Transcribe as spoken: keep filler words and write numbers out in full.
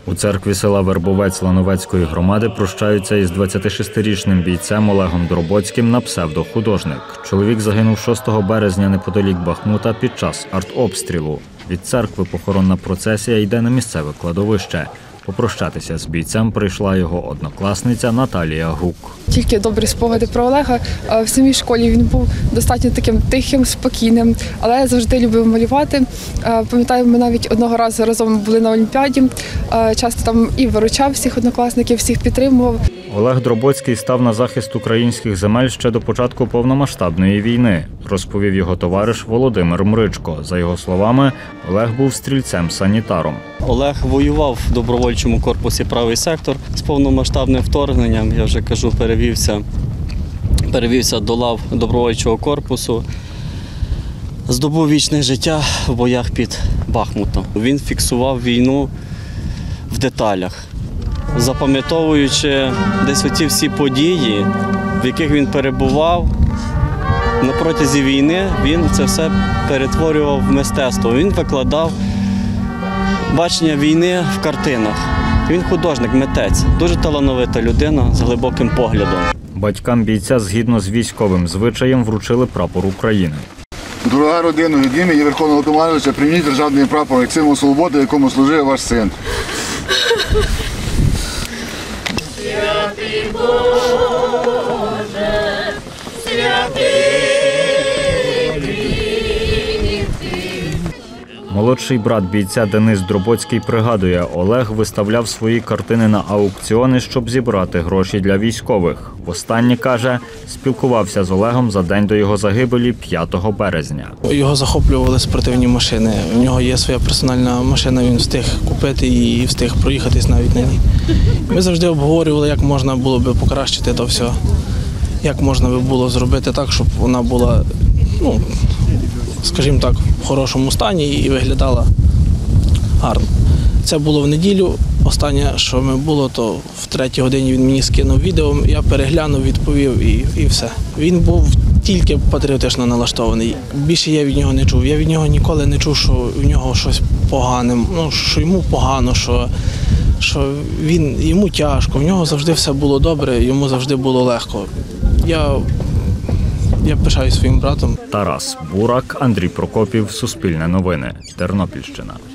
У церкві села Вербовець Лановецької громади прощаються із двадцятишестирічним бійцем Олегом Дробоцьким на псевдохудожник. Чоловік загинув шостого березня неподалік Бахмута під час артобстрілу. Від церкви похоронна процесія йде на місцеве кладовище. Попрощатися з бійцем прийшла його однокласниця Наталія Гук. Тільки добрі спогади про Олега. В самій школі він був достатньо таким тихим, спокійним, але завжди любив малювати. Пам'ятаю, ми навіть одного разу разом були на Олімпіаді. Часто там і виручав всіх однокласників, всіх підтримував. Олег Дробоцький став на захист українських земель ще до початку повномасштабної війни, розповів його товариш Володимир Мричко. За його словами, Олег був стрільцем-санітаром. Олег воював в добровольчому корпусі «Правий сектор» з повномасштабним вторгненням, я вже кажу, перевівся, перевівся до лав добровольчого корпусу, здобув вічне життя в боях під Бахмутом. Він фіксував війну в деталях, запам'ятовуючи десь оці всі події, в яких він перебував. На протязі війни він це все перетворював в мистецтво. Він викладав бачення війни в картинах. Він художник, митець, дуже талановита людина з глибоким поглядом. Батькам бійця згідно з військовим звичаєм вручили прапор України. Дорога родина, від імені Верховного Командувача прийміть державний прапор як символ свободи, якому служив ваш син. Святий Боже, святий Молодший брат бійця Денис Дробоцький пригадує, Олег виставляв свої картини на аукціони, щоб зібрати гроші для військових. Востаннє, каже, спілкувався з Олегом за день до його загибелі п'ятого березня. Його захоплювали спортивні машини. У нього є своя персональна машина, він встиг купити і встиг проїхатись навіть на ній. Ми завжди обговорювали, як можна було б покращити це все. Як можна було зробити так, щоб вона була, ну, скажімо так, в хорошому стані і виглядала гарно. Це було в неділю. Останнє, що ми було, то в третій годині він мені скинув відео, я переглянув, відповів і, і все. Він був тільки патріотично налаштований. Більше я від нього не чув. Я від нього ніколи не чув, що в нього щось погане, ну, що йому погано, що, що він, йому тяжко. В нього завжди все було добре, йому завжди було легко. Я Я пишаюсь своїм братом. Тарас Бурак, Андрій Прокопів, Суспільне новини, Тернопільщина.